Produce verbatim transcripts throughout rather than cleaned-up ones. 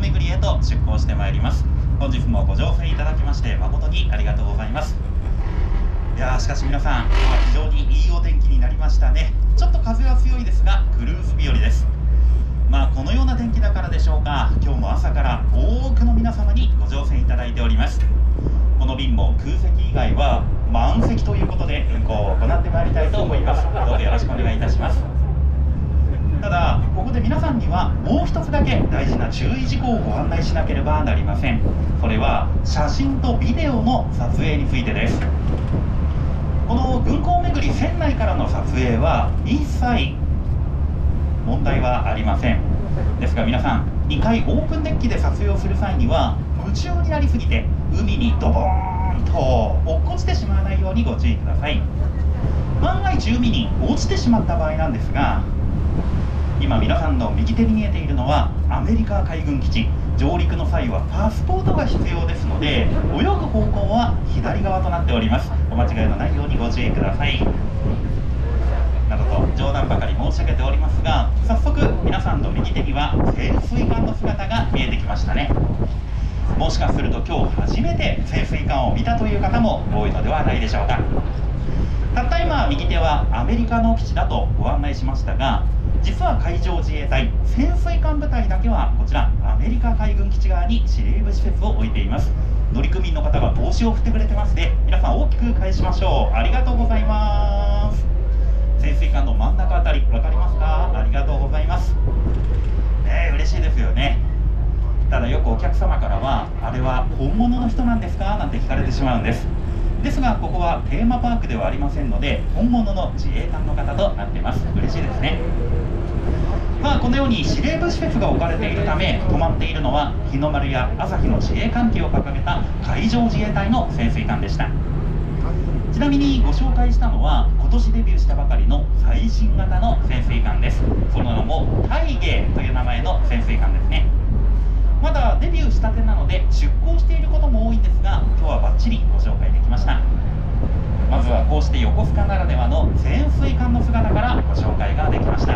巡りへと出港してまいります。本日もご乗船いただきまして誠にありがとうございます。いやーしかし皆さん、今日は非常にいいお天気になりましたね。ちょっと風は強いですがクルーズ日和です。まあこのような天気だからでしょうか、今日も朝から多くの皆様にご乗船いただいております。この便も空席以外は満席ということで運航を行ってまいりたいと思います。どうぞよろしくお願いいたします。ただここで皆さんにはもう一つだけ大事な注意事項をご案内しなければなりません。それは写真とビデオの撮影についてです。この軍港巡り船内からの撮影は一切問題はありません。ですが皆さん、にかいオープンデッキで撮影をする際には夢中になりすぎて海にドボーンと落っこちてしまわないようにご注意ください。万が一海に落ちてしまった場合なんですが、今皆さんの右手に見えているのはアメリカ海軍基地。上陸の際はパスポートが必要ですので、泳ぐ方向は左側となっております。お間違いのないようにご注意ください。などと冗談ばかり申し上げておりますが、早速皆さんの右手には潜水艦の姿が見えてきましたね。もしかすると今日初めて潜水艦を見たという方も多いのではないでしょうか。たった今右手はアメリカの基地だとご案内しましたが、実は海上自衛隊潜水艦部隊だけはこちらアメリカ海軍基地側に司令部施設を置いています。乗組員の方が帽子を振ってくれてますので、皆さん大きく返しましょう。ありがとうございます。潜水艦の真ん中あたり分かりますか？ありがとうございます。ねえ、嬉しいですよね。ただよくお客様からはあれは本物の人なんですかなんて聞かれてしまうんです。ですがここはテーマパークではありませんので、本物の自衛艦の方となっています。嬉しいですね。まあこのように司令部施設が置かれているため、止まっているのは日の丸や朝日の自衛艦旗を掲げた海上自衛隊の潜水艦でした。ちなみにご紹介したのは今年デビューしたばかりの最新型の潜水艦です。その名も大芸という名前の潜水艦ですね。まだデビューしたてなので出港していることも多いんですが、今日はバッチリご紹介できました。まずはこうして横須賀ならではの潜水艦の姿からご紹介ができました。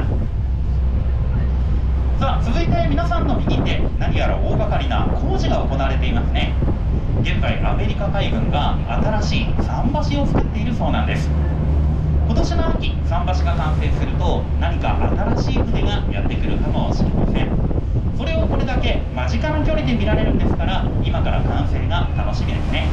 さあ続いて皆さんの右手、何やら大掛かりな工事が行われていますね。現在アメリカ海軍が新しい桟橋を作っているそうなんです。今年の秋桟橋が完成すると何か新しい船がやってくるかもしれません。それをこれだけ間近な距離で見られるんですから、今から完成が楽しみですね。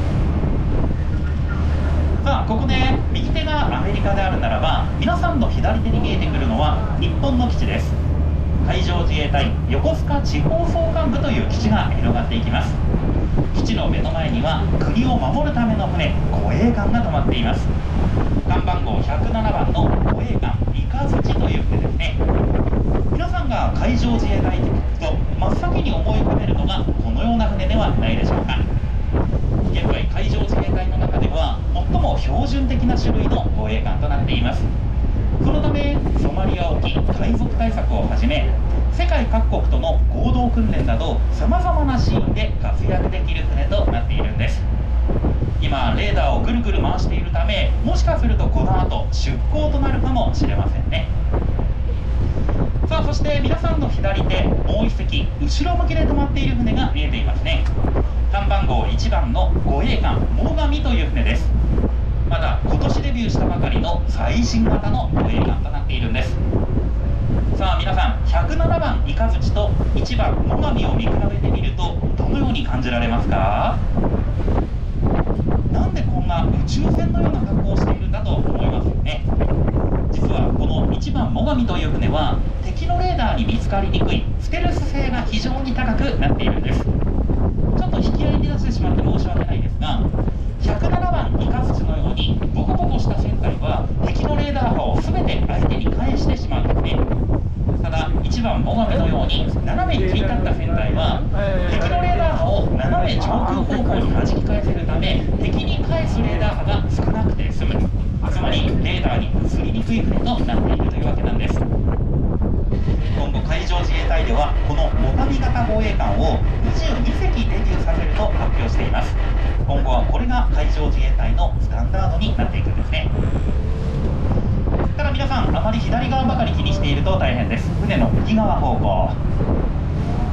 さあここで右手がアメリカであるならば、皆さんの左手に見えてくるのは日本の基地です。海上自衛隊横須賀地方総監部という基地が広がっていきます。基地の目の前には国を守るための船護衛艦が止まっています。艦番号ひゃくななばんの護衛艦三日月という船ですね。皆さんが海上自衛隊と聞くと真っ先に思い浮かべるのがこのような船ではないでしょうか。現在海上自衛隊の中では最も標準的な種類の護衛艦となっています。そのためソマリア沖海賊対策をはじめ、世界各国との合同訓練などさまざまなシーンで活躍できる船となっているんです。今レーダーをぐるぐる回しているため、もしかするとこの後出港となるかもしれませんね。さあそして皆さんの左手、もう一隻後ろ向きで止まっている船が見えていますね。艦番号いちばんの護衛艦最上という船です。まだ今年デビューしたばかりの最新型の護衛艦となっているんです。さあ皆さん、ひゃくななばんイカズチといちばん最上を見比べてみるとどのように感じられますか？なんでこんな宇宙船のような格好をしているんだと思いますよね。実はこのいちばん最上という船は敵のレーダーに見つかりにくいステルス性が非常に高くなっているんです。ちょっと引き合いに出してしまって申し訳ないですが、ひゃくななばんイカズチのようにボコボコした船体は敵のレーダー波を全て相手に返してしまうんですね。ただいちばん最上のように斜めに切り立った船体は敵のレーダー波を斜め上空方向に弾き返せるため、敵に返すレーダー波が少なくて済む、つまりレーダーに映りにくい船となっているというわけなんです。今後海上自衛隊ではこの最上型護衛艦をにじゅうにせきデビューさせると発表しています。今後はこれが海上自衛隊のスタンダードになっていくんですね。ただ皆さん、あまり左側ばかり気にしていると大変です。船の右側方向、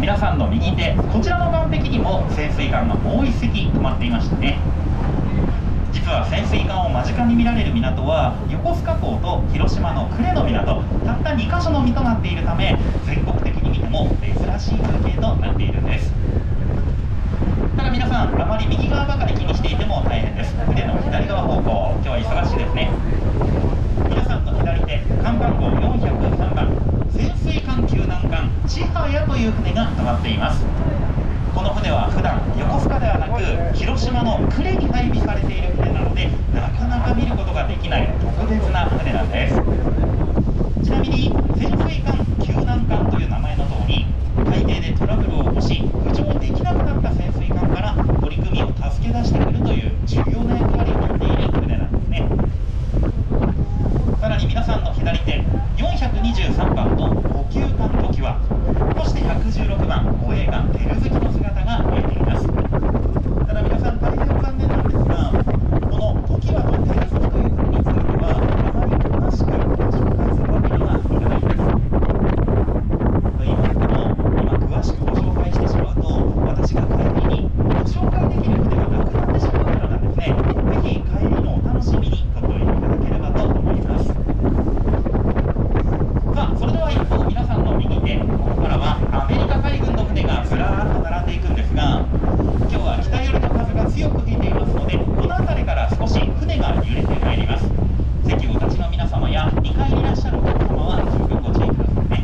皆さんの右手こちらの岸壁にも潜水艦がもう一隻止まっていましたね。実は潜水艦を間近に見られる港は横須賀港と広島の呉の港、たったにかしょのみとなっているため、全国的に見ても珍しい風景となっているんです。ただ皆さん、あまり右側ばかり気にしていても大変です。船の左側方向、今日は忙しいですね。皆さんの左手、看板号よんひゃくさんばん、潜水艦救難艦ちはやという船が止まっています。この船は普段横須賀ではなく広島の呉に配備されている船なので、なかなか見ることができない特別な船なんです。ちなみに潜水艦救難艦という名前の通り、海底でトラブルを起こし浮上できなくなった潜水艦から乗組員を助け出してくるという重要な役割を担っている船なんですね。さらに皆さんの左手、よんひゃくにじゅうさんばんの補給艦ときわ、そしてひゃくじゅうろくばん護衛艦照月の姿が見えています。ただ皆さん、大変残念なんですが、このときわと照月という船についてはあまり詳しく紹介するわけにはいかないんです。と言いますのも、今詳しくご紹介してしまうと、私が帰りにご紹介できる船がなくなってしまうからなんですね。ぜひ帰りのお楽しみにとっておいていただければと思います。さあ、それでは一方、皆さんの右手、ここからはアメリカ海軍の船がずらーっと並んでいくんですが、今日は北寄りの風が強く吹いていますので、この辺りから少し船が揺れてまいります。席お立ちの皆様やにかいにいらっしゃるお客様は十分ご注意くださいね。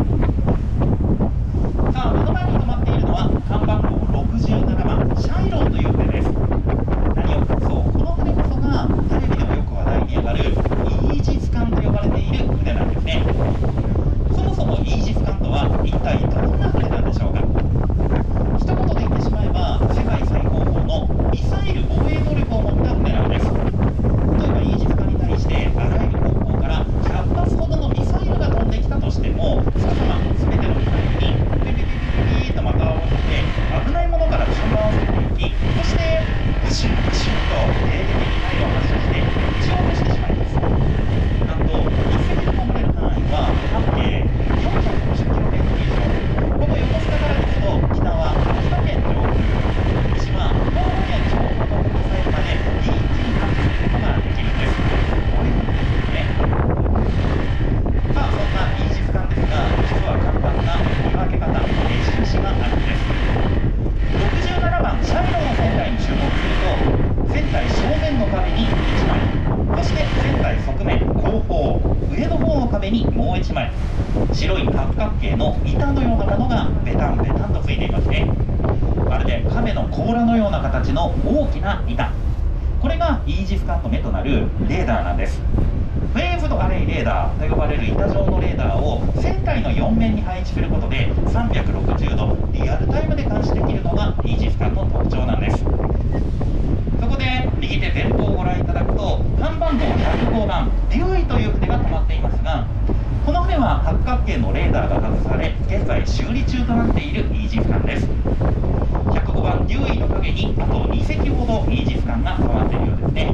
さあ、目の前に止まっているのは看板号ろくじゅうななばんシャイロンという船です。何を隠そう、この船こそがテレビでもよく話題に上がるイージス艦と呼ばれている船なんですね。そもそもイージス艦とは一体どんな船なんでしょうか。一言で言ってしまえば、世界最高峰のミサイル防衛能力を持った船なんです。例えばイージス艦に対してあらゆる方向からひゃっぱつほどのミサイルが飛んできたとしても、すぐさま全てのミサイルにピピピピピピと的を合わせて危ないものから順番をつけていき、そしてブシュッブシュッと迎撃ミサイルを発射して撃ち落としてしまいます。なんといっせきの飛んでる範囲は半径よんひゃくごじゅっキロメートル以上。ここ横須賀からですと、北は秋田県上空、西は兵庫県上空のミサイルまで一気に探知することができるんです。こういうことですよね。さあ、そんなイージス艦ですが、実は簡単な見分け方、印があるんです。ろくじゅうななばんシャイロンの船体に注目すると、船体正面の壁にいちまい、そして船体側面後方上の方の壁にもういちまい、白い八角形の板のようなものがベタンベタンとついていますね。まるで亀の甲羅のような形の大きな板、これがイージス艦の目となるレーダーなんです。ウェーブドアレイレーダーと呼ばれる板状のレーダーを船体のよんめんに配置することでさんびゃくろくじゅうどリアルタイムで監視できるのがイージス艦の特徴なんです。そこで右手前方をご覧いただくと、看板号ひゃくごばんデューイという船が止まっていますが、この船は八角形のレーダーが外され現在修理中となっているイージス艦です。ひゃくごばんデューイの影にあとにせきほどイージス艦が止まっているようですね。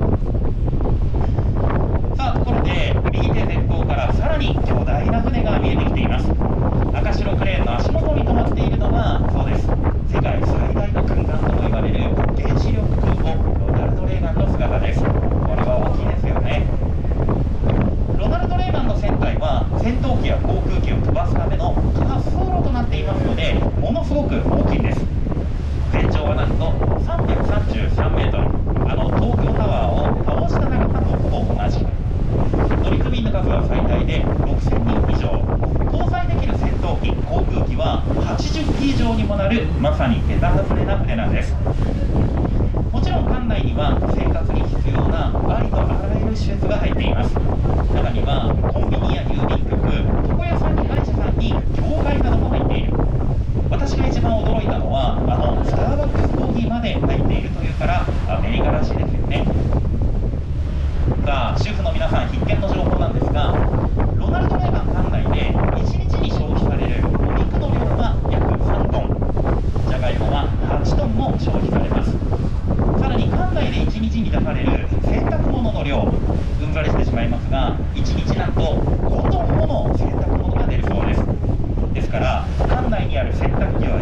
さあ、ところで右手前方からさらに巨大な船が見えてきています。赤白クレーンの足元に止まっているのは、そうです、世界最大の軍艦とも言われる原子力空母ロナルド・レーガンの姿です。これは大きいですよね。ロナルド・レーガンの船体は戦闘機や航空機を飛ばすための滑走路となっていますので、ものすごく大きいんです。全長はなんとさんびゃくさんじゅうさんメートル、あの東京タワーを倒した長さとほぼ同じ。乗組員の数は最大でろくせんにん以上、搭載できる戦闘機航空機ははちじゅっき以上にもなる、まさに桁外れな船なんです。もちろん艦内には生活に必要なありとあらゆる施設が入っています。中にはコンビニや郵便局、床屋さんに歯医者さんに教会なども入っている。私が一番驚いたのは、あのスターバックスコーヒーまで入っているというからアメリカらしいですよね。さあ、主婦の皆さん必見の情報なんですが、ロナルド・レーガン艦内でいちにちに消費されるお肉の量は約さんトン、じゃがいもははちトンも消費されます。さらに艦内でいちにちに出される洗濯物の量、うんざりしてしまいますが、いちにちなんとごトンもの洗濯物が出るそうです。ですから艦内にある洗濯機は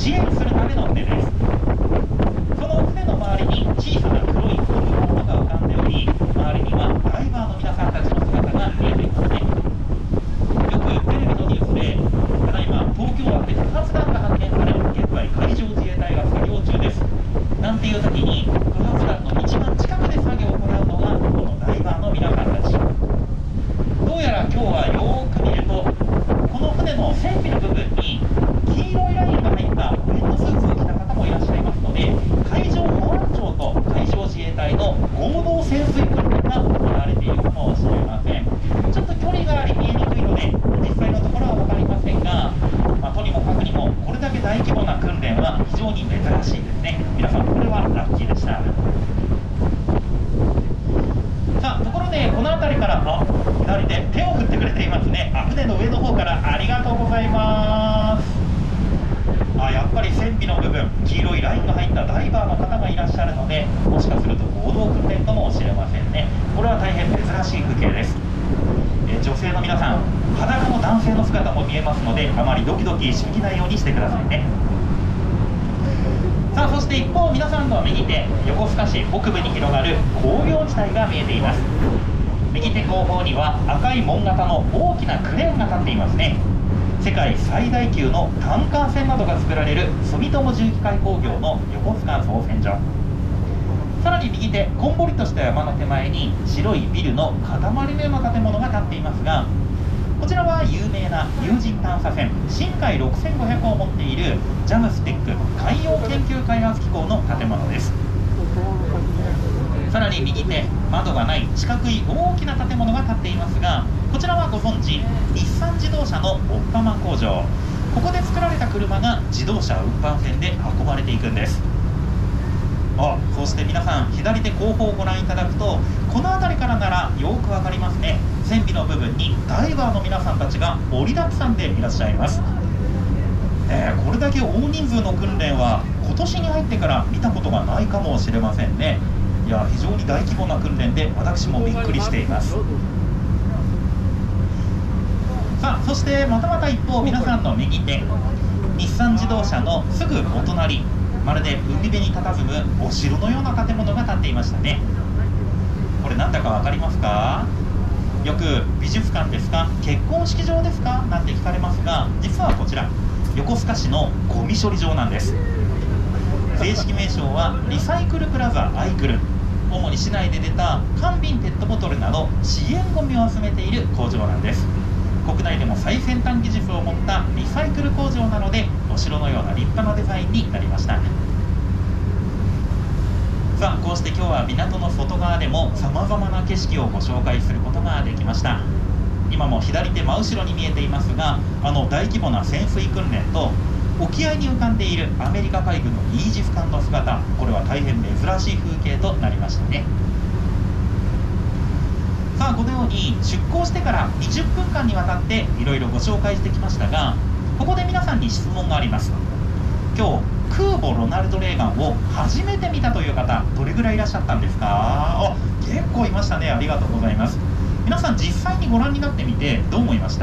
支援するための船です。その船の周りに小さな黒いゴムボートが浮かんでおり、周りにはダイバーの皆さんたちの姿が見えていますね。よくテレビのニュースで、ただいま東京湾で不発弾が発見され、現在海上自衛隊が作業中ですなんていう時に、不発弾の一番近くで作業を行うのがこのダイバーの皆さんたち。どうやら今日はよーく見ると、この船の船尾の部分に黄色いラインが入ったウェットスーツを着た方もいらっしゃいますので、海上保安庁と海上自衛隊の合同潜水訓練が行われているかもしれません。ちょっと距離があり見えにくいので実際のところは分かりませんが、まあ、とにもかくにもこれだけ大規模な訓練は非常に珍しいですね。皆さんこれはラッキーでした。さあところでこの辺りから、あ、左手手を振ってくれていますね。あ、船の上の方からありがとうございます。あ、やっぱり船尾の部分黄色いラインが入ったダイバーの方がいらっしゃるので、もしかすると合同訓練かもしれませんね。これは大変珍しい風景です。え女性の皆さん、裸の男性の姿も見えますので、あまりドキドキしすぎないようにしてくださいね。さあそして一方、皆さんの右手、横須賀市北部に広がる工業地帯が見えています。右手後方には赤い門型の大きなクレーンが立っていますね。世界最大級のタンカー船などが作られる住友重機械工業の横須賀造船所。さらに右手、こんもりとした山の手前に白いビルの塊のような建物が建っていますが、こちらは有名な有人探査船深海ろくせんごひゃくを持っているジャムステック海洋研究開発機構の建物です。さらに右手、窓がない四角い大きな建物が建っていますが、こちらはご存知、日産自動車のオッパマ工場。ここで作られた車が自動車運搬船で運ばれていくんです。あ、そして皆さん、左手後方をご覧いただくと、この辺りからならよくわかりますね。船尾の部分にダイバーの皆さんたちが盛りだくさんでいらっしゃいます。えー、これだけ大人数の訓練は今年に入ってから見たことがないかもしれませんね。いや、非常に大規模な訓練で私もびっくりしています。さあそしてまたまた一方、皆さんの右手、日産自動車のすぐお隣、まるで海辺に佇むお城のような建物が建っていましたね。これなんだか分かりますか？よく美術館ですか、結婚式場ですかなんて聞かれますが、実はこちら横須賀市のゴミ処理場なんです。正式名称はリサイクルプラザアイクル。主に市内で出た缶瓶ペットボトルなど資源ゴミを集めている工場なんです。国内でも最先端技術を持ったリサイクル工場なので、お城のような立派なデザインになりました。さあこうして今日は港の外側でもさまざまな景色をご紹介することができました。今も左手真後ろに見えていますが、あの大規模な潜水訓練と沖合に浮かんでいるアメリカ海軍のイージス艦の姿、これは大変珍しい風景となりましたね。さあこのように出港してからにじゅっぷんかんにわたっていろいろご紹介してきましたが、ここで皆さんに質問があります。今日空母ロナルド・レーガンを初めて見たという方、どれぐらいいらっしゃったんですか？あ、結構いましたね。ありがとうございます。皆さん実際にご覧になってみてどう思いました？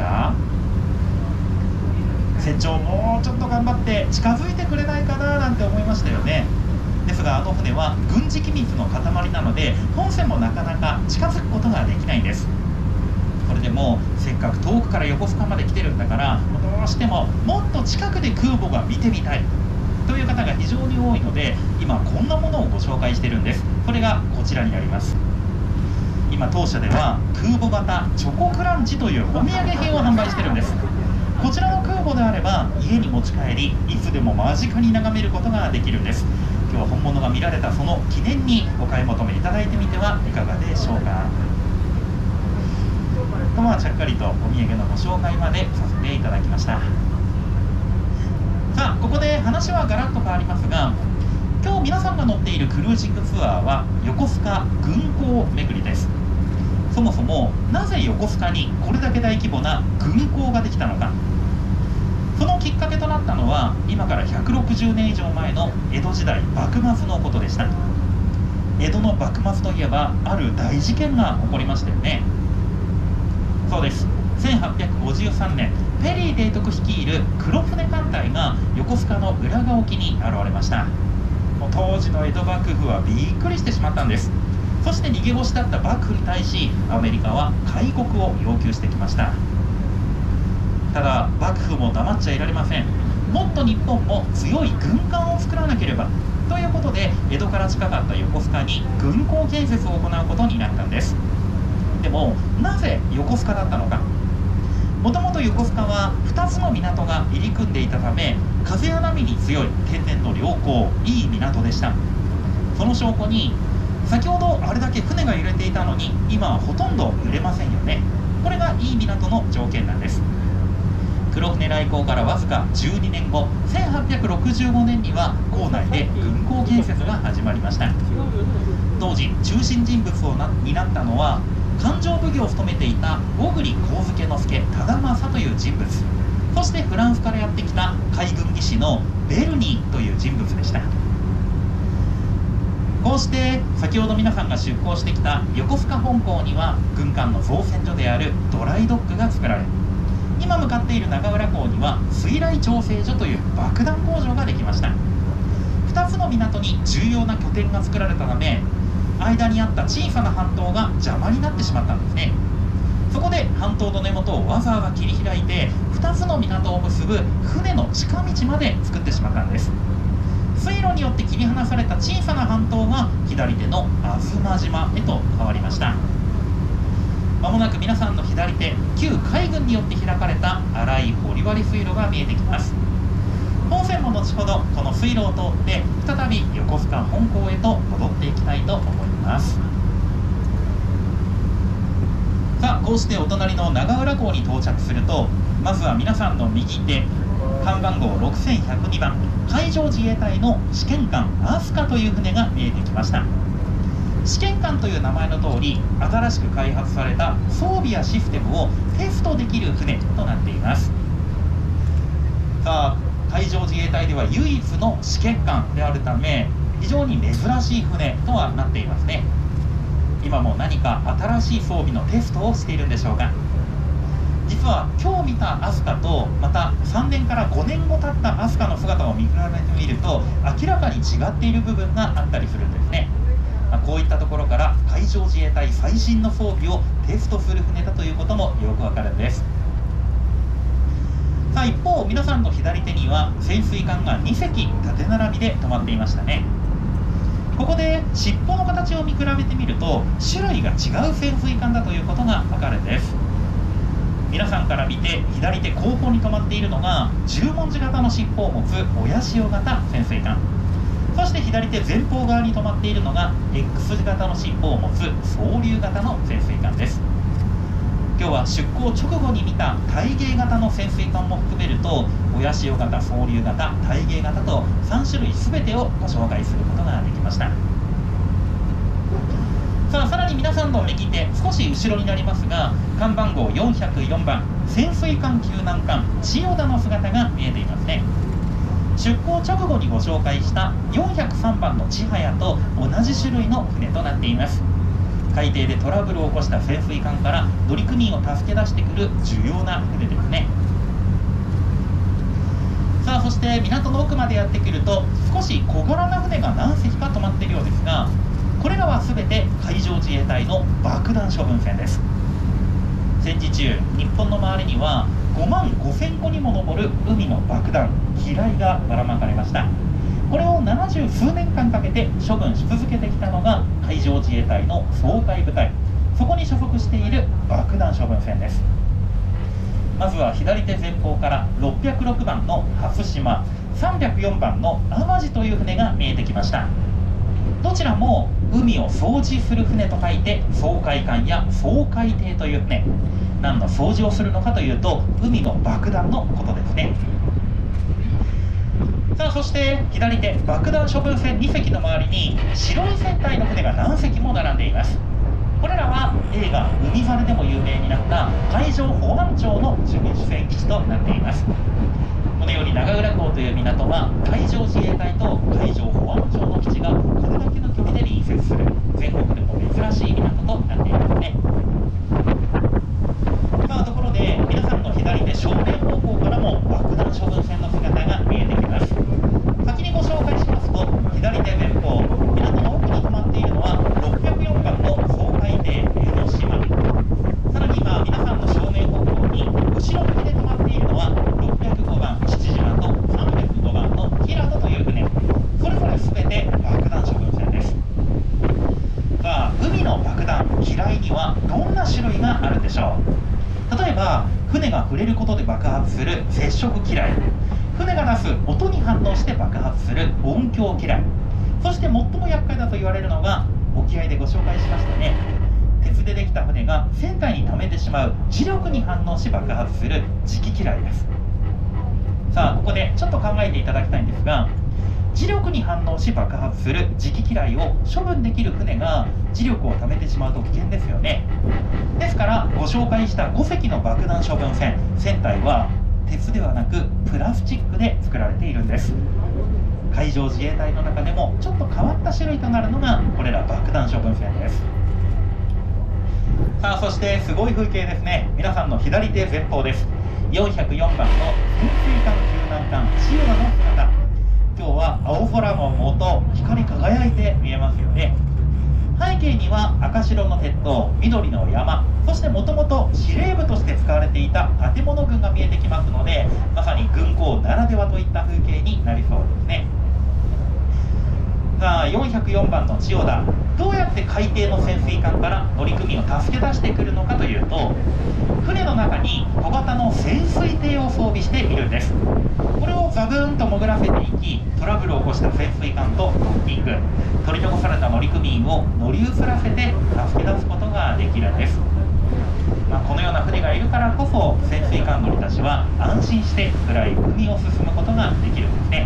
船長もうちょっと頑張って近づいてくれないかななんて思いましたよね。ですがあの船は軍事機密の塊なので、本船もなかなか近づくことができないんです。それでもせっかく遠くから横須賀まで来てるんだから、どうしてももっと近くで空母が見てみたいという方が非常に多いので、今こんなものをご紹介してるんです。それがこちらになります。今当社では空母型チョコクランチというお土産品を販売してるんです。こちらの空母であれば家に持ち帰り、いつでも間近に眺めることができるんです。今日は本物が見られたその記念にお買い求めいただいてみてはいかがでしょうか。とまあちゃっかりとお土産のご紹介までさせていただきました。さあここで話はガラッと変わりますが、今日皆さんが乗っているクルージングツアーは横須賀軍港巡りです。そもそもなぜ横須賀にこれだけ大規模な軍港ができたのか。そのきっかけとなったのは今からひゃくろくじゅうねん以上前の江戸時代幕末のことでした。江戸の幕末といえばある大事件が起こりましたよね。そうです。せんはっぴゃくごじゅうさんねんペリー提督率いる黒船艦隊が横須賀の浦賀沖に現れました。もう当時の江戸幕府はびっくりしてしまったんです。そして逃げ腰だった幕府に対しアメリカは開国を要求してきました。ただ幕府も黙っちゃいられません。もっと日本も強い軍艦を作らなければということで、江戸から近かった横須賀に軍港建設を行うことになったんです。でもなぜ横須賀だったのか。もともと横須賀はふたつの港が入り組んでいたため、風や波に強い天然の良好、いい港でした。その証拠に、先ほどあれだけ船が揺れていたのに今はほとんど揺れませんよね。これがいい港の条件なんです。黒船来航からわずかじゅうにねんご、せんはっぴゃくろくじゅうごねんには港内で軍港建設が始まりました。当時中心人物をな担ったのは勘定奉行を務めていた小栗上野之助忠政という人物、そしてフランスからやってきた海軍技師のベルニーという人物でした。こうして先ほど皆さんが出港してきた横須賀本港には軍艦の造船所であるドライドックが作られ、今向かっている長浦港には水雷調整所という爆弾工場ができました。ふたつの港に重要な拠点が作られたため、間にあった小さな半島が邪魔になってしまったんですね。そこで半島の根元をわざわざ切り開いてふたつの港を結ぶ船の近道まで作ってしまったんです。水路によって切り離された小さな半島が左手の東島へと変わりました。まもなく皆さんの左手、旧海軍によって開かれた荒い掘割水路が見えてきます。本線も後ほどこの水路を通って再び横須賀本港へと戻っていきたいと思います。さあ、こうしてお隣の長浦港に到着すると、まずは皆さんの右手、艦番号ろくせんひゃくにばん、海上自衛隊の試験艦飛鳥という船が見えてきました。試験艦という名前の通り、新しく開発された装備やシステムをテストできる船となっています。さあ、海上自衛隊では唯一の試験艦であるため、非常に珍しい船とはなっていますね。今も何か新しい装備のテストをしているんでしょうか。実は今日見た飛鳥と、またさんねんからごねんご経った飛鳥の姿を見比べてみると、明らかに違っている部分があったりするんですね。こういったところから海上自衛隊最新の装備をテストする船だということもよくわかるんです。さあ、一方皆さんの左手には潜水艦がにせき縦並びで止まっていましたね。ここで尻尾の形を見比べてみると種類が違う潜水艦だということがわかるんです。皆さんから見て左手後方に止まっているのが十文字型の尻尾を持つ親潮型潜水艦、そして左手前方側に止まっているのが X 字型の尻尾を持つ双竜型の潜水艦です。今日は出港直後に見た対芸型の潜水艦も含めると、親潮型、双竜型、対芸型とさんしゅるい全てをご紹介することができました。さあ、さらに皆さんの右手少し後ろになりますが、艦番号よんひゃくよんばん、潜水艦救難艦千代田の姿が見えていますね。出港直後にご紹介したよんひゃくさんばんの千早と同じ種類の船となっています。海底でトラブルを起こした潜水艦から乗組員を助け出してくる重要な船ですね。さあ、そして港の奥までやってくると少し小柄な船が何隻か止まっているようですが、これらは全て海上自衛隊の爆弾処分船です。戦時中、日本の周りにはごまんごせんこにも上る海の爆弾、機雷がばらまかれました。これをななじゅうすうねんかんかけて処分し続けてきたのが海上自衛隊の掃海部隊、そこに所属している爆弾処分船です。まずは左手前方からろっぴゃくろくばんの初島、さんびゃくよんばんの淡路という船が見えてきました。どちらも海を掃除する船と書いて掃海艦や掃海艇という船。何の掃除をするのかというと、海の爆弾のことですね。さあ、そして左手爆弾処分船にせきの周りに白い船体の船が何隻も並んでいます。これらは映画「海猿」でも有名になった海上保安庁の主戦基地となっています。このように長浦港という港は海上自衛隊と海上保安庁の基地がこれだけの距離で隣接する全国でも珍しい港となっていますね。さあ、ところで皆さんの左手正面方船が触れることで爆発する接触機雷、船が出す音に反応して爆発する音響機雷、そして最も厄介だと言われるのが沖合でご紹介しましたね、鉄でできた船が船体に溜めてしまう磁力に反応し爆発する磁気機雷です。さあここでちょっと考えていただきたいんですが、磁力に反応し爆発する磁気機雷を処分できる船が磁力を溜めてしまうと危険ですよね。ですからご紹介したご隻の爆弾処分船、船体は鉄ではなくプラスチックで作られているんです。海上自衛隊の中でもちょっと変わった種類となるのがこれら爆弾処分船です。さあそしてすごい風景ですね。皆さんの左手前方です。よんひゃくよんばんの潜水艦救難艦千代田の姿、今日は青空の下光り輝いて見えますよね。背景には赤白の鉄塔、緑の山、そしてもともと司令部として使われていた建物群が見えてきますので、まさに軍港ならではといった風景になりそうですね。さあよんひゃくよんばんの千代田、どうやって海底の潜水艦から乗組員を助け出してくるのかというと、船の中に小型の潜水艇を装備しているんです。これをザブーンと潜らせていき、トラブルを起こした潜水艦とドッキング、取り残された乗組員を乗り移らせて助け出すことができるんです。まあ、このような船がいるからこそ潜水艦乗りたちは安心して暗い海を進むことができるんですね。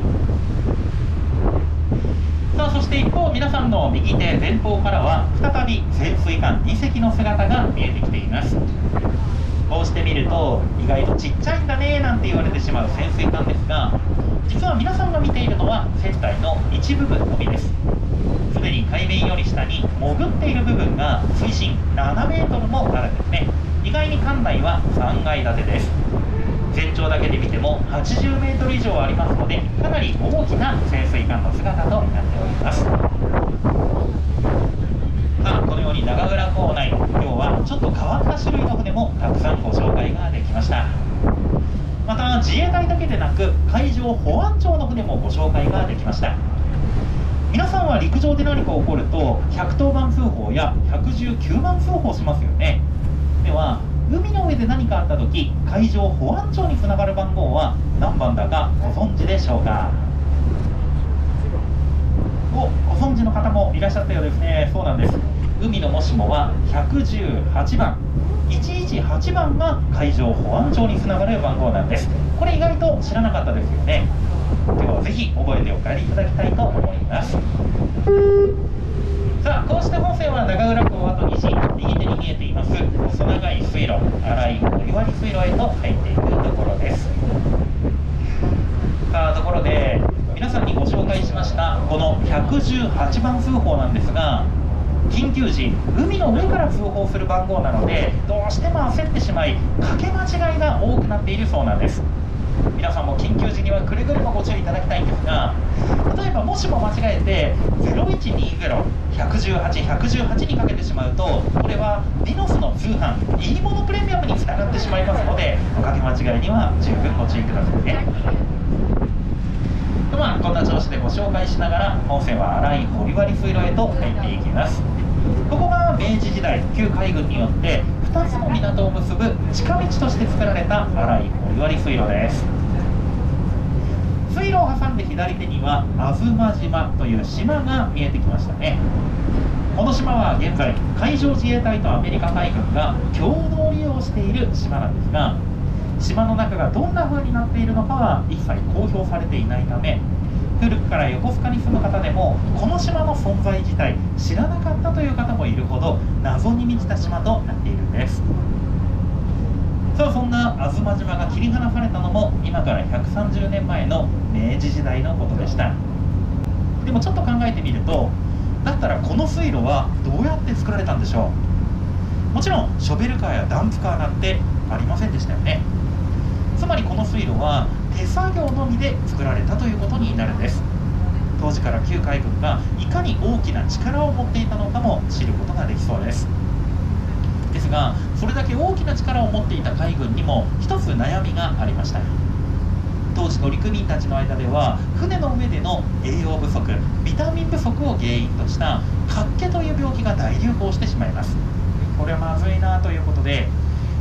さあそして一方、皆さんの右手前方からは再び潜水艦に隻の姿が見えてきています。こうして見ると意外とちっちゃいんだねなんて言われてしまう潜水艦ですが、実は皆さんが見ているのは船体の一部分のみです。すでに海面より下に潜っている部分が水深ななメートルもあるんですね。意外に艦内はさんがい建てです。全長だけで見てもはちじゅうメートル以上ありますので、かなり大きな潜水艦の姿となっております。さあこのように長浦港内、今日はちょっと変わった種類の船もたくさんご紹介ができました。また自衛隊だけでなく海上保安庁の船もご紹介ができました。皆さんは陸上で何か起こるとひゃくとおばん通報やひゃくじゅうきゅうばん通報しますよね。では海の上で何かあった時、海上保安庁につながる番号は何番だかご存知でしょうか。お、ご存知の方もいらっしゃったようですね。そうなんです。海のもしもはひゃくじゅうはちばん、いちいちはちばんが海上保安庁につながる番号なんです。これ意外と知らなかったですよね。今日はぜひ覚えてお帰りいただきたいと思います。さあこうして本線は長浦港を後にし、右手に見えています細長い水路、荒いお湯割り水路へと入っていくところです。さあところで皆さんにご紹介しましたこのひゃくじゅうはちばん通報なんですが、緊急時海の上から通報する番号なので、どうしても焦ってしまいかけ間違いが多くなっているそうなんです。皆さんも緊急時にはくれぐれもご注意いただきたいんですが、例えばもしも間違えてゼロいちにゼロ、いちいちはち、いちいちはちにかけてしまうと、これはディノスの通販いいものプレミアムにつながってしまいますので、おかけ間違いには十分ご注意くださいね。まあこんな調子でご紹介しながら本線は荒い堀割水路へと入っていきます。ここが明治時代旧海軍によってふたつの港を結ぶ近道として作られた荒い堀割水路です。水路を挟んで左手には吾妻島という島が見えてきましたね。この島は現在海上自衛隊とアメリカ海軍が共同利用している島なんですが、島の中がどんな風になっているのかは一切公表されていないため、古くから横須賀に住む方でもこの島の存在自体知らなかったという方もいるほど謎に満ちた島となっているんです。さあそんな吾妻島が切り離されたのも今からひゃくさんじゅうねんまえの明治時代のことでした。でもちょっと考えてみると、だったらこの水路はどうやって作られたんでしょう。もちろんショベルカーやダンプカーなんてありませんでしたよね。つまりこの水路は手作業のみで作られたということになるんです。当時から旧海軍がいかに大きな力を持っていたのかも知ることができそうです。ですがそれだけ大きな力を持っていた海軍にも一つ悩みがありました。当時乗組員たちの間では船の上での栄養不足、ビタミン不足を原因とした活気という病気が大流行してしまいます。これはまずいなということで、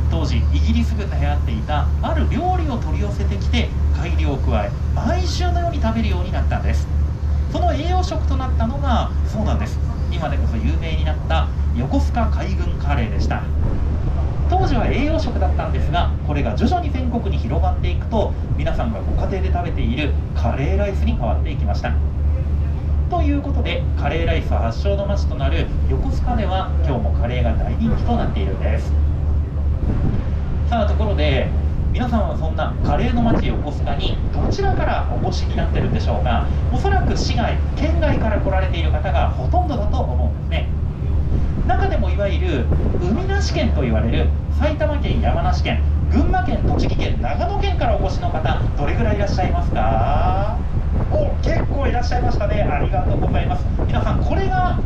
当時イギリス軍で流行っていたある料理を取り寄せてきて改良を加え毎週のように食べるようになったんです。その栄養食となったのが、そうなんです、今でこそ有名になった横須賀海軍カレーでした。当時は栄養食だったんですが、これが徐々に全国に広がっていくと、皆さんがご家庭で食べているカレーライスに変わっていきました。ということで、カレーライス発祥の町となる横須賀では今日もカレーが大人気となっているんです。さあ、ところで皆さんはそんなカレーの町横須賀にどちらからお越しになってるんでしょうか。おそらく市外、県外から来られている方がほとんどだと思うんですね。中でもいわゆる海なし県と言われる埼玉県、山梨県、群馬県、栃木県、長野県からお越しの方、どれぐらいいらっしゃいますか？お、結構いらっしゃいましたね。ありがとうございます。皆さん、これが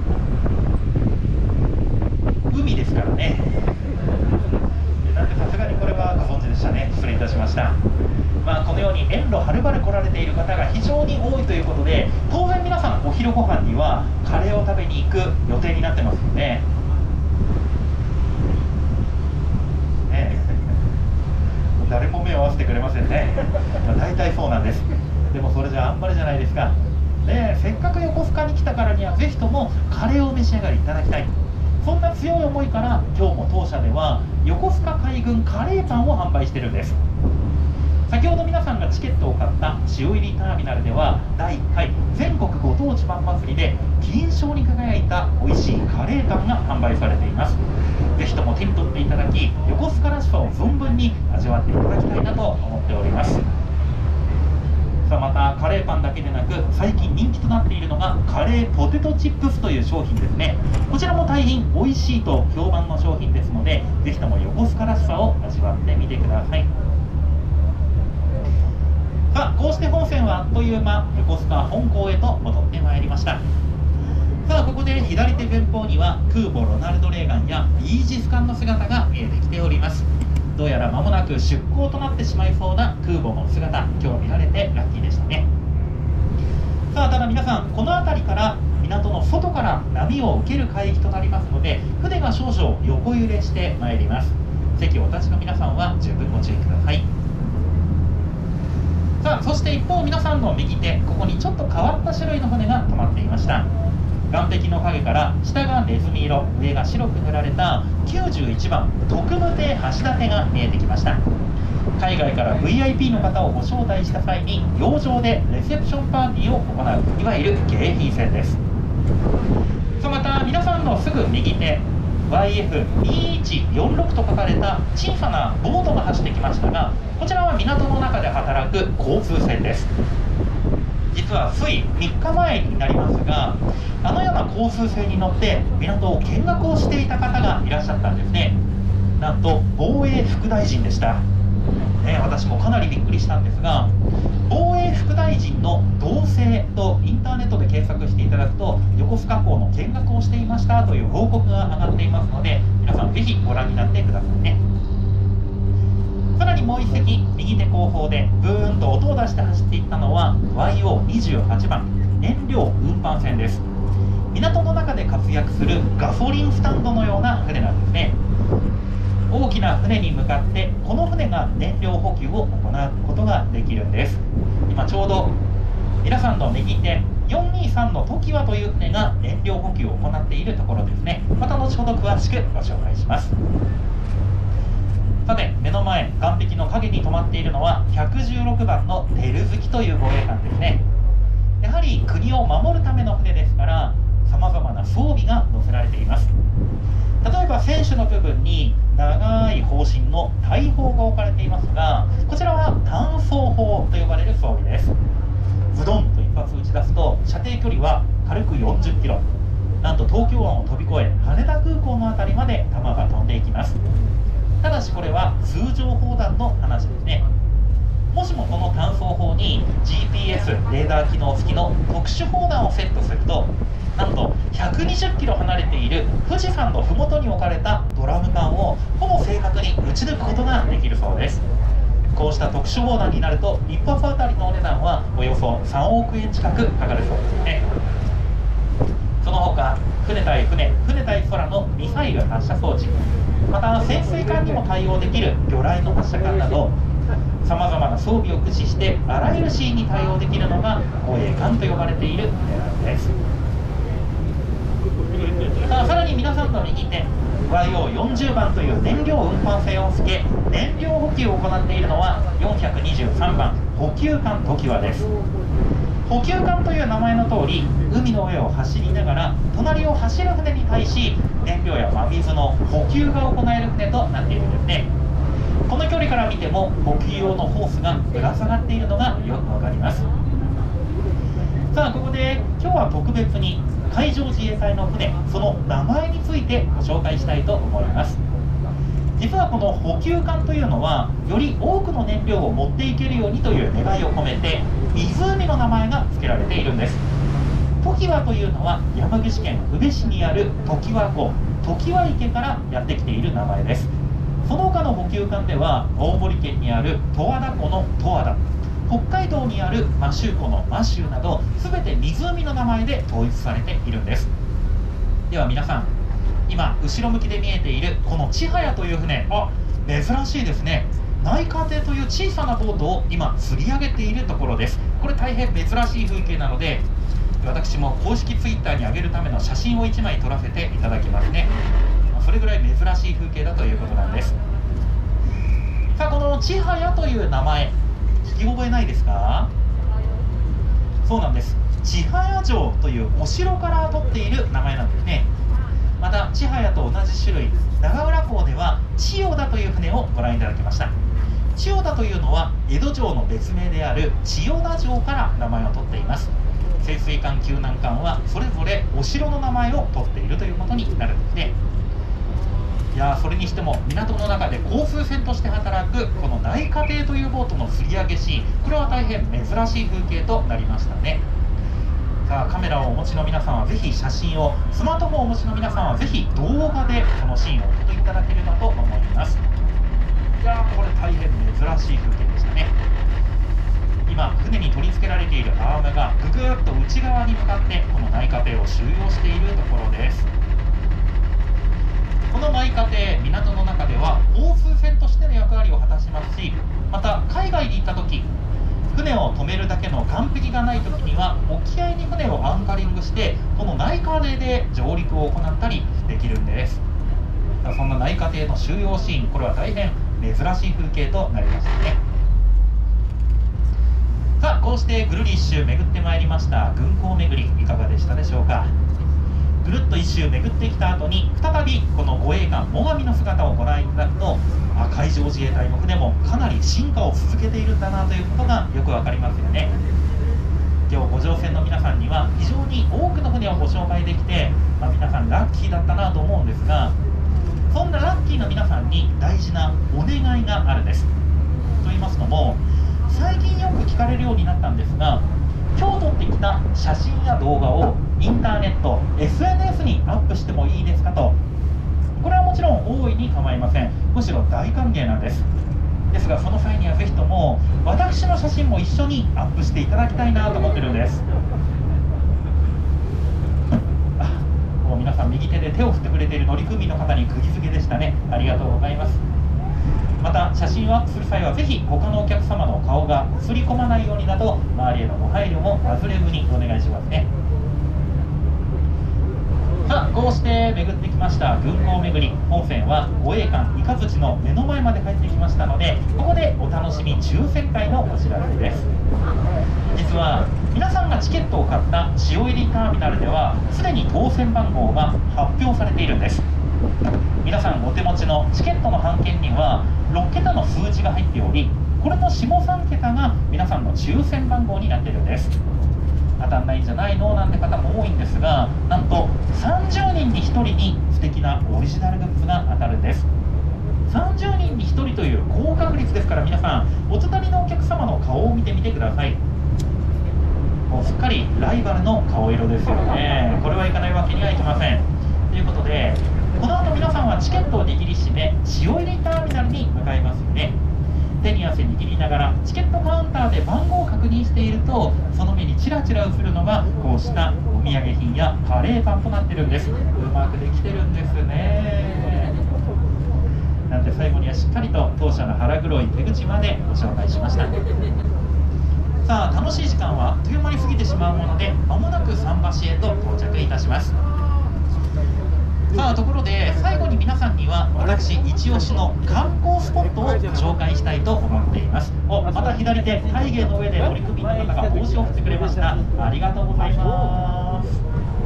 海ですからね。なんでさすがにこれはご存知でしたね。失礼いたしました。まあ、このように遠路はるばる来られている方が非常に多いということで、当然皆さんお昼ご飯にはカレーを食べに行く予定になってますよね。ね誰も目を合わせてくれませんね。まあ、大体そうなんです。でもそれじゃあんまりじゃないですか。ね、せっかく横須賀に来たからにはぜひともカレーをお召し上がりいただきたい、そんな強い思いから今日も当社では横須賀海軍カレーパンを販売してるんです。先ほど皆さんがチケットを買った塩入りターミナルではだいいっかい全国ご当地パン祭りで金賞に輝いた美味しいカレーパンが販売されています。ぜひとも手に取っていただき、横須賀らしさを存分に味わっていただきたいなと思っております。さあ、またカレーパンだけでなく最近人気となっているのがカレーポテトチップスという商品ですね。こちらも大変美味しいと評判の商品ですので、ぜひとも横須賀らしさを味わってみてください。さあ、こうして本線はあっという間横須賀本港へと戻ってまいりました。さあ、ここで左手前方には空母ロナルド・レーガンやイージス艦の姿が見えてきております。どうやら間もなく出港となってしまいそうな空母の姿、今日見られてラッキーでしたね。さあ、ただ皆さん、この辺りから港の外から波を受ける海域となりますので、船が少々横揺れしてまいります。席お立ちの皆さんは十分ご注意ください。さあ、そして一方皆さんの右手、ここにちょっと変わった種類の船が止まっていました。岸壁の影から下がネズミ色、上が白く塗られたきゅうじゅういちばん特務艇橋立が見えてきました。海外から ブイアイピー の方をご招待した際に洋上でレセプションパーティーを行う、いわゆる迎賓船です。さあ、また皆さんのすぐ右手、 ワイエフにいちよんろく と書かれた小さなボートが走ってきましたが、こちらは港の中で働く交通船です。実はついみっかまえになりますが、あのような交通船に乗って港を見学をしていた方がいらっしゃったんですね。なんと防衛副大臣でした、ね、私もかなりびっくりしたんですが、防衛副大臣の同棲とインターネットで検索していただくと、横須賀港の見学をしていましたという報告が上がっていますので、皆さんぜひご覧になってくださいね。さらにもう一隻、右手後方でブーンと音を出して走っていったのは ワイオーにじゅうはちばん燃料運搬船です。港の中で活躍するガソリンスタンドのような船なんですね。大きな船に向かってこの船が燃料補給を行うことができるんです。今ちょうど皆さんの右手よんにさんのトキワという船が燃料補給を行っているところですね。また後ほど詳しくご紹介します。さて、目の前岸壁の影に止まっているのはひゃくじゅうろくばんのテルズキという護衛艦ですね。やはり国を守るための船ですから、さまざまな装備が載せられています。例えば船首の部分に長い砲身の大砲が置かれていますが、こちらは単装砲と呼ばれる装備です。ズドンと一発撃ち出すと射程距離は軽くよんじゅっキロ、なんと東京湾を飛び越え羽田空港の辺りまで弾が飛んでいきます。ただしこれは通常砲弾の話ですね。もしもこの単装砲に ジーピーエス レーダー機能付きの特殊砲弾をセットすると、なんとひゃくにじゅっキロ離れている富士山の麓に置かれたドラム缶をほぼ正確に撃ち抜くことができるそうです。こうした特殊砲弾になるといっ発あたりのお値段はおよそさんおくえん近くかかるそうですね。その他船対船、船対空のミサイル発射装置、 また潜水艦にも対応できる魚雷の発射管など、さまざまな装備を駆使してあらゆるシーンに対応できるのが護衛艦と呼ばれている船なんです。さあ、さらに皆さんの右手 ワイオーよんじゅう 番という燃料運搬船をつけ、燃料補給を行っているのはよんひゃくにじゅうさんばん補給艦ときわです。補給艦という名前の通り、海の上を走りながら隣を走る船に対し燃料や真水の補給が行える船となっているんですね。この距離から見ても補給用のホースがぶら下がっているのがよくわかります。さあ、ここで今日は特別に海上自衛隊の船、その名前についてご紹介したいと思います。実はこの補給艦というのは、より多くの燃料を持っていけるようにという願いを込めて湖の名前が付けられているんです。ときわというのは山口県宇部市にある常盤湖、常盤池からやってきている名前です。その他の補給艦では青森県にある十和田湖の十和田、北海道にある摩周湖の摩周など、全て湖の名前で統一されているんです。では皆さん、今後ろ向きで見えているこのちはやという船、あ、珍しいですね。内河艇という小さなボートを今釣り上げているところです。これ大変珍しい風景なので、私も公式ツイッターに上げるための写真をいちまい撮らせていただきますね。それぐらい珍しい風景だということなんです。さあ、このちはやという名前、聞き覚えないですか？そうなんです。千早城というお城から取っている名前なんですね。また千早と同じ種類、長浦港では千代田という船をご覧いただきました。千代田というのは江戸城の別名である千代田城から名前を取っています。潜水艦、救難艦はそれぞれお城の名前を取っているということになるんですね。いやー、それにしても港の中で交通船として働くこの内河艇というボートの釣り上げシーン、これは大変珍しい風景となりましたね。さあ、カメラをお持ちの皆さんはぜひ写真を、スマートフォンをお持ちの皆さんはぜひ動画でこのシーンをお撮りいただければと思います。いやー、これ大変珍しい風景でしたね。今船に取り付けられているアームがぐぐーっと内側に向かってこの内河艇を収容しているところです。この内河艇、港の中では交通船としての役割を果たしますし、また海外に行った時、船を止めるだけの岸壁がない時には沖合に船をアンカリングしてこの内河艇で上陸を行ったりできるんです。そんな内河艇の収容シーン、これは大変珍しい風景となりましたね。さあ、こうしてぐるり一周巡ってまいりました軍港巡り、いかがでしたでしょうか。ぐるっと一周巡ってきた後に再びこの護衛艦最上の姿をご覧いただくと、あ、海上自衛隊の船もかなり進化を続けているんだなということがよくわかりますよね。今日ご乗船の皆さんには非常に多くの船をご紹介できて、まあ、皆さんラッキーだったなと思うんですが、そんなラッキーな皆さんに大事なお願いがあるんです。と言いますのも、最近よく聞かれるようになったんですが、今日撮ってきた写真や動画をインターネット エスエヌエス にアップしてもいいですかと。これはもちろん大いに構いません。むしろ大歓迎なんです。ですがその際にはぜひとも私の写真も一緒にアップしていただきたいなと思ってるんです。あ、もう皆さん右手で手を振ってくれている乗組員の方に釘付けでしたね。ありがとうございます。また写真をアップする際はぜひ他のお客様の顔が映り込まないようになど、周りへのご配慮も忘れずにお願いしますね。さあ、こうして巡ってきました軍港巡り、本船は護衛艦いかづちの目の前まで帰ってきましたので、ここでお楽しみ抽選会のお知らせです。実は皆さんがチケットを買った潮入りターミナルではすでに当選番号が発表されているんです。皆さんお手持ちのチケットの半券にはろっけたの数字が入っており、これの下さんけたが皆さんの抽選番号になっているんです。当たんないんじゃないのなんて方も多いんですが、なんとさんじゅうにんにひとりに素敵なオリジナルグッズが当たるんです。さんじゅうにんにひとりという高確率ですから、皆さんお隣のお客様の顔を見てみてください。もうすっかりライバルの顔色ですよね。これはいかないわけにはいきません。ということで、この後皆さんはチケットを握りしめ潮入りターミナルに向かいますよね。手に汗握りながらチケットカウンターで番号を確認していると、その目にちらちら映るのがこうしたお土産品やカレーパンとなってるんです。うまくできてるんですね。 なんで最後にはしっかりと当社の腹黒い手口までご紹介しました。さあ楽しい時間はあっという間に過ぎてしまうもので、まもなく桟橋へと到着いたします。さあところで最後に皆さんには私一押しの観光スポットをご紹介したいと思っています。お、また左手体芸の上で乗組員の方が帽子を振ってくれました。ありがとうございます。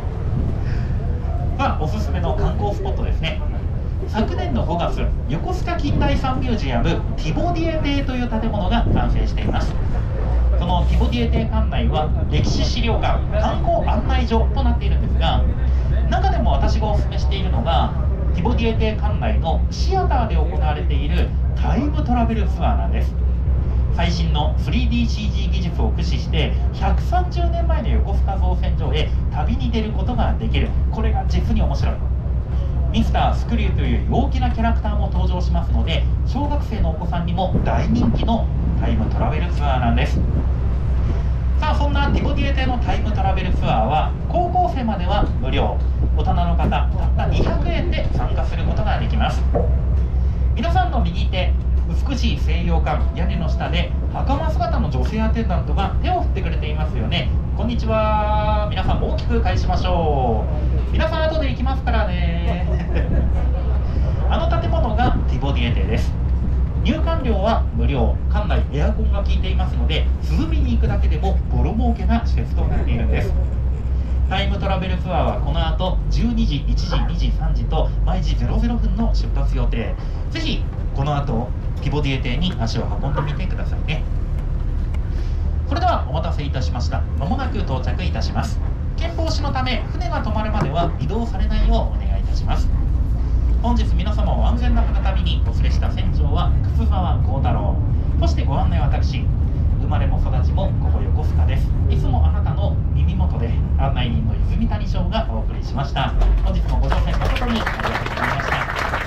さあおすすめの観光スポットですね。昨年のごがつ、横須賀近代遺産ミュージアムティボディエ邸という建物が完成しています。そのティボディエ邸館内は歴史資料館、観光案内所となっているんですが、中でも私がお勧めしているのがティボディエ邸館内のシアターで行われているタイムトラベルツアーなんです。最新の スリーディーシージー 技術を駆使してひゃくさんじゅうねんまえの横須賀造船所へ旅に出ることができる。これが実に面白い。ミスタースクリューという陽気なキャラクターも登場しますので、小学生のお子さんにも大人気のタイムトラベルツアーなんです。さあそんなティボディエ邸のタイムトラベルツアーは高校生までは無料、大人の方たったにひゃくえんで参加することができます。皆さんの右手、美しい西洋館、屋根の下で袴姿の女性アテンダントが手を振ってくれていますよね。こんにちは。皆さんも大きく返しましょう。皆さん後で行きますからねあの建物がティボディエ邸です。入館料は無料、館内エアコンが効いていますので涼みに行くだけでもボロ儲けな施設となっているんです。タイムトラベルツアーはこの後じゅうにじ、いちじ、にじ、さんじと毎時ゼロゼロふんの出発予定。ぜひこの後ティボディエ邸に足を運んでみてくださいね。それではお待たせいたしました。まもなく到着いたします。検防止のため船が止まるまでは移動されないようお願いいたします。本日皆様を安全な船旅にお連れした船長は楠沢幸太郎、そしてご案内は私、生まれも育ちもここ横須賀です。いつもあなたの耳元で案内人の泉谷翔がお送りしました。本日もご乗船誠にありがとうございました。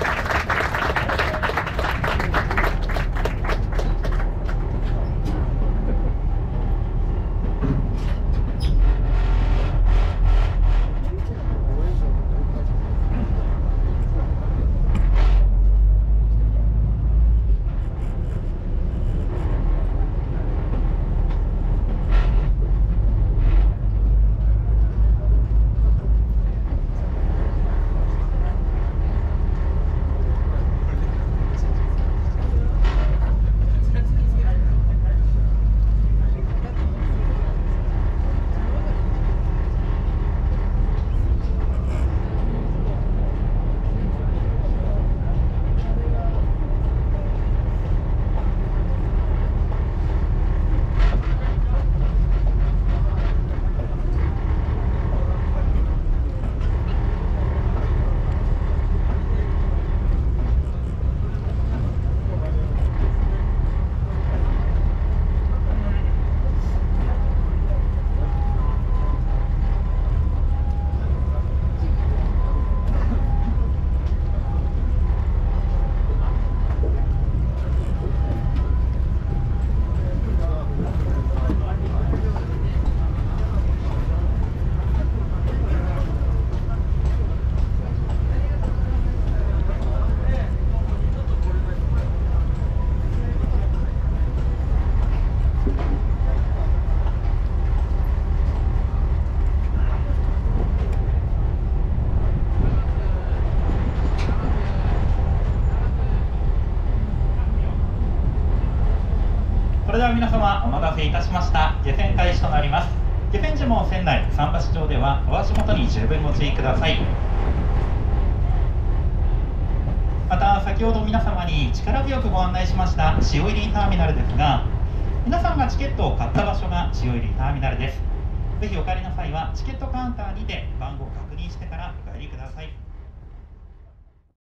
それでは皆様お待たせいたしました。下船開始となります。下船時も船内、桟橋上ではお足元に十分ご注意ください。また先ほど皆様に力強くご案内しました潮入ターミナルですが、皆さんがチケットを買った場所が潮入ターミナルです。ぜひお帰りの際はチケットカウンターにて番号を確認してからお帰りください。